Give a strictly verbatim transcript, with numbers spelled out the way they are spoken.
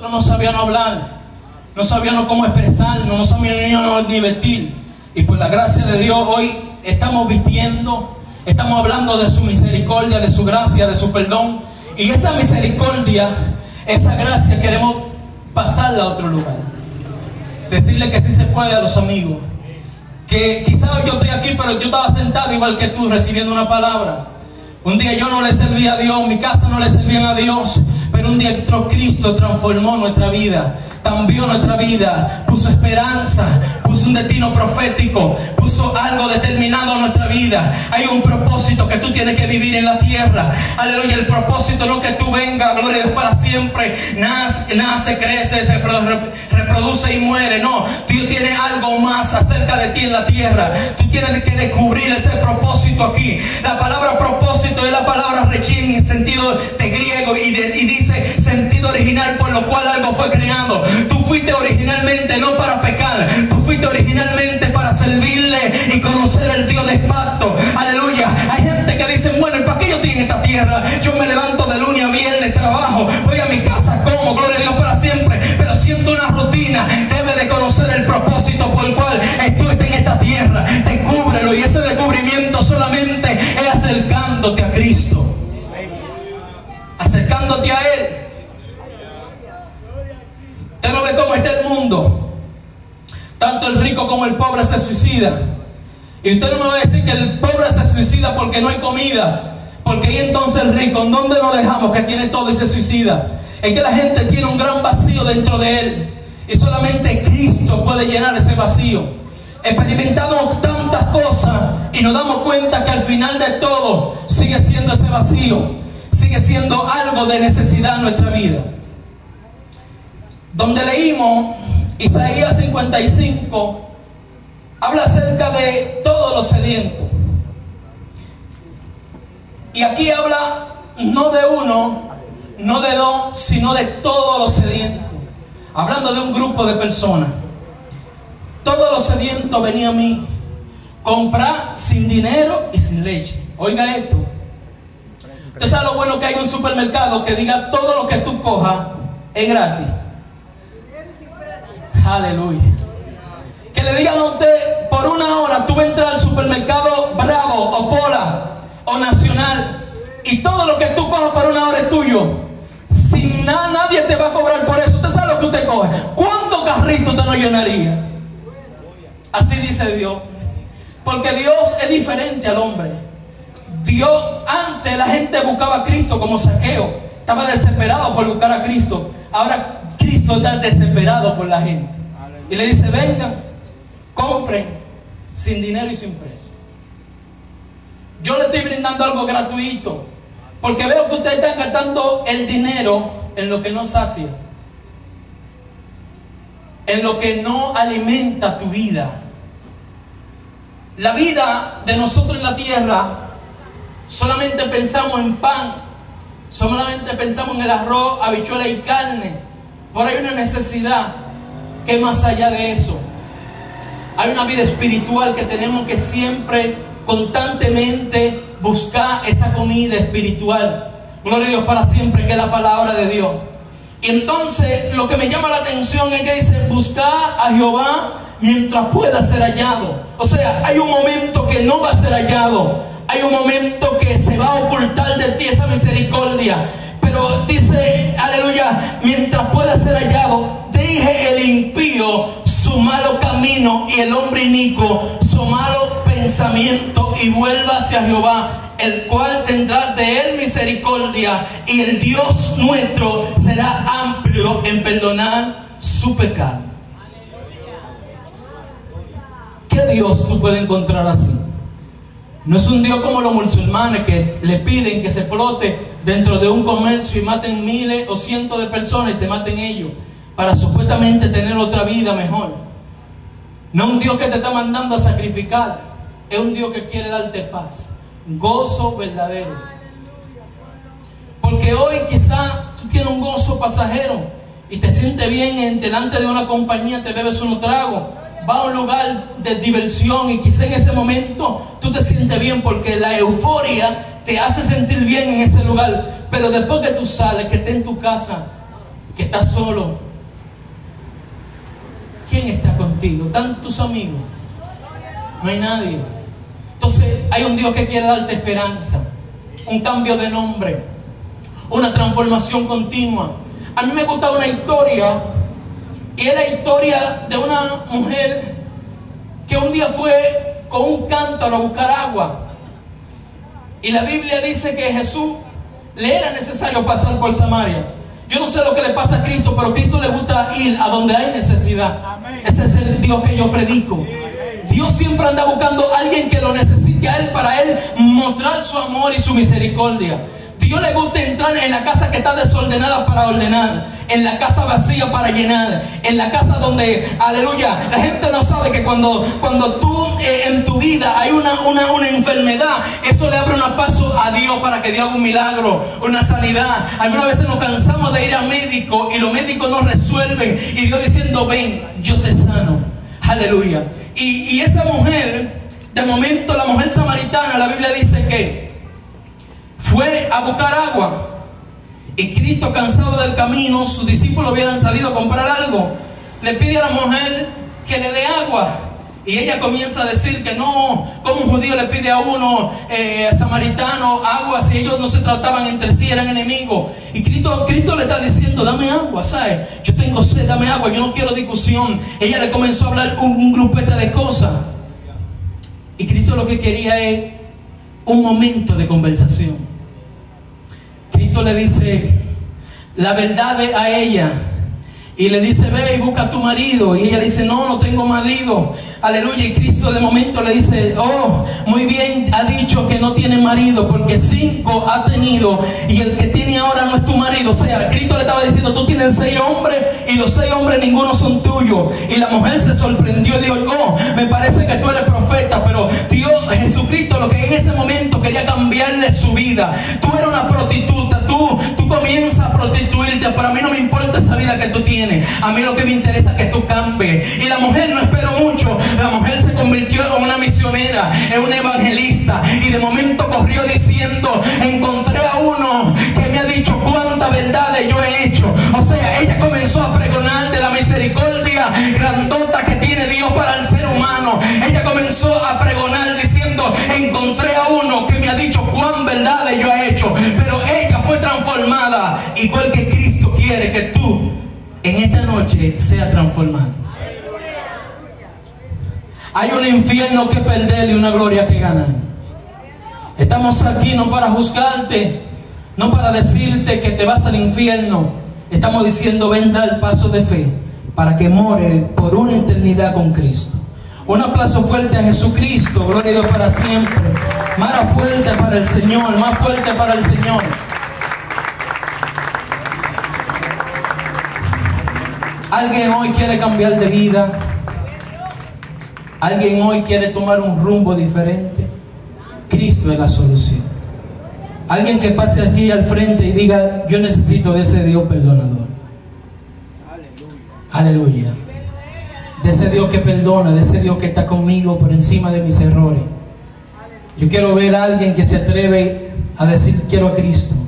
No sabíamos hablar, no sabíamos cómo expresarnos, no sabíamos ni vestir. Y por la gracia de Dios hoy estamos vistiendo, estamos hablando de su misericordia, de su gracia, de su perdón. Y esa misericordia, esa gracia queremos pasarla a otro lugar. Decirle que sí se puede a los amigos. Que quizás yo estoy aquí, pero yo estaba sentado igual que tú recibiendo una palabra. Un día yo no le servía a Dios, mi casa no le servían a Dios, pero un día entró Cristo, transformó nuestra vida, cambió nuestra vida, puso esperanza, puso un destino profético, puso algo determinado en nuestra vida. Hay un propósito que tú tienes que vivir en la tierra. Aleluya, el propósito no que tú vengas, gloria a Dios, para siempre, nace, nace crece, se reproduce y muere. No, Dios tiene algo más acerca de ti en la tierra. Tú tienes que descubrir ese propósito aquí. La palabra propósito es la palabra rechin, en sentido de griego, y, de, y dice sentido original, por lo cual algo fue creado. Tú fuiste originalmente no para pecar, tú fuiste originalmente para servirle y conocer el Dios del pacto. Aleluya. Hay gente que dice, bueno, ¿y para qué yo estoy en esta tierra? Yo me levanto de lunes a viernes, trabajo, voy a mi casa, como, gloria a Dios para siempre, pero siento una rutina. Debe de conocer el propósito por el cual estuviste en esta tierra. Descúbrelo, y ese descubrimiento solamente es acercándote a Cristo, acercándote a Él. Usted no ve cómo está el mundo. Tanto el rico como el pobre se suicida. Y usted no me va a decir que el pobre se suicida porque no hay comida. Porque ahí entonces el rico, ¿en dónde lo dejamos que tiene todo y se suicida? Es que la gente tiene un gran vacío dentro de él. Y solamente Cristo puede llenar ese vacío. Experimentamos tantas cosas y nos damos cuenta que al final de todo sigue siendo ese vacío. Sigue siendo algo de necesidad en nuestra vida. Donde leímos Isaías cincuenta y cinco, habla acerca de todos los sedientos. Y aquí habla no de uno, no de dos, sino de todos los sedientos. Hablando de un grupo de personas. Todos los sedientos venían a mí, comprar sin dinero y sin leche. Oiga esto. Usted sabe lo bueno que hay en un supermercado que diga todo lo que tú cojas es gratis. Aleluya. Que le digan a usted, por una hora tú vas a entrar al supermercado Bravo o Pola o Nacional, y todo lo que tú cojas por una hora es tuyo. Sin nada, nadie te va a cobrar por eso. Usted sabe lo que usted coge. ¿Cuántos carritos usted no llenaría? Así dice Dios. Porque Dios es diferente al hombre. Dios, antes la gente buscaba a Cristo como Saqueo. Estaba desesperado por buscar a Cristo. Ahora Cristo está desesperado por la gente. Y le dice, vengan, compren, sin dinero y sin precio. Yo le estoy brindando algo gratuito, porque veo que ustedes están gastando el dinero en lo que no sacia, en lo que no alimenta tu vida. La vida de nosotros en la tierra, solamente pensamos en pan, solamente pensamos en el arroz, habichuela y carne. Pero hay una necesidad que más allá de eso. Hay una vida espiritual que tenemos que siempre, constantemente buscar esa comida espiritual. Gloria a Dios para siempre, que es la palabra de Dios. Y entonces lo que me llama la atención es que dice, buscar a Jehová mientras pueda ser hallado. O sea, hay un momento que no va a ser hallado. Hay un momento que se va a ocultar de ti esa misericordia. Pero dice, aleluya, mientras pueda ser hallado, deje el impío su malo camino y el hombre inicuo su malo pensamiento, y vuelva hacia Jehová, el cual tendrá de él misericordia, y el Dios nuestro será amplio en perdonar su pecado. ¿Qué Dios tú puedes encontrar así? No es un Dios como los musulmanes que le piden que se flote dentro de un comercio y maten miles o cientos de personas y se maten ellos para supuestamente tener otra vida mejor. No es un Dios que te está mandando a sacrificar. Es un Dios que quiere darte paz, gozo verdadero. Porque hoy quizá tú tienes un gozo pasajero y te sientes bien en, delante de una compañía, te bebes unos tragos, vas a un lugar de diversión y quizá en ese momento tú te sientes bien porque la euforia te hace sentir bien en ese lugar. Pero después que tú sales, que estés en tu casa, que estás solo, ¿quién está contigo? ¿Están tus amigos? No hay nadie. Entonces hay un Dios que quiere darte esperanza, un cambio de nombre, una transformación continua. A mí me gusta una historia, y es la historia de una mujer que un día fue con un cántaro a buscar agua. Y la Biblia dice que Jesús le era necesario pasar por Samaria. Yo no sé lo que le pasa a Cristo, pero a Cristo le gusta ir a donde hay necesidad. Amén. Ese es el Dios que yo predico. Amén. Dios siempre anda buscando a alguien que lo necesite a Él, para Él mostrar su amor y su misericordia. Dios le gusta entrar en la casa que está desordenada para ordenar, en la casa vacía para llenar, en la casa donde, aleluya, la gente no sabe que cuando, cuando tú eh, en tu vida hay una, una, una enfermedad, eso le abre un paso a Dios para que Dios haga un milagro, una sanidad. Algunas veces nos cansamos de ir a médico y los médicos no resuelven, y Dios diciendo: ven, yo te sano, aleluya. Y, y esa mujer, de momento la mujer samaritana, la Biblia dice que fue a buscar agua, y Cristo, cansado del camino, sus discípulos hubieran salido a comprar algo, le pide a la mujer que le dé agua, y ella comienza a decir que no, como un judío le pide a uno eh, samaritano agua si ellos no se trataban entre sí, eran enemigos. Y Cristo, Cristo le está diciendo: dame agua, ¿sabes? Yo tengo sed, dame agua, yo no quiero discusión. Ella le comenzó a hablar un, un grupete de cosas, y Cristo lo que quería es un momento de conversación. Cristo le dice la verdad a ella, y le dice: ve y busca a tu marido. Y ella dice: no, no tengo marido, aleluya. Y Cristo de momento le dice: oh, muy bien ha dicho que no tiene marido, porque cinco ha tenido, y el que tiene ahora no es tu marido. O sea, Cristo le estaba diciendo: tú tienes seis hombres, y los seis hombres ninguno son tuyos. Y la mujer se sorprendió y dijo: oh, me parece que tú eres profeta. Pero Dios, Jesucristo, lo que en ese momento quería cambiarle su vida. Tú eres una prostituta, tú, tú comienzas a prostituirte, pero a mí no me importa esa vida que tú tienes. A mí lo que me interesa es que tú cambies. Y la mujer no esperó mucho. La mujer se convirtió en una misionera, en una evangelista, y de momento corrió diciendo: encontré a uno que me ha dicho cuántas verdades yo he hecho. O sea, ella comenzó a pregonar de la misericordia grandota que tiene Dios para el ser humano. Ella comenzó a pregonar diciendo: encontré a uno que me ha dicho cuán verdades yo he hecho. Pero ella fue transformada, igual que Cristo quiere que tú en esta noche sea transformado. Hay un infierno que perder y una gloria que ganar. Estamos aquí no para juzgarte, no para decirte que te vas al infierno. Estamos diciendo: ven, da el paso de fe para que more por una eternidad con Cristo. Un aplauso fuerte a Jesucristo. Gloria a Dios para siempre. Más fuerte para el Señor, más fuerte para el Señor. Alguien hoy quiere cambiar de vida. Alguien hoy quiere tomar un rumbo diferente. Cristo es la solución. Alguien que pase aquí al frente y diga: yo necesito de ese Dios perdonador. Aleluya. De ese Dios que perdona, de ese Dios que está conmigo por encima de mis errores. Yo quiero ver a alguien que se atreve a decir: quiero a Cristo.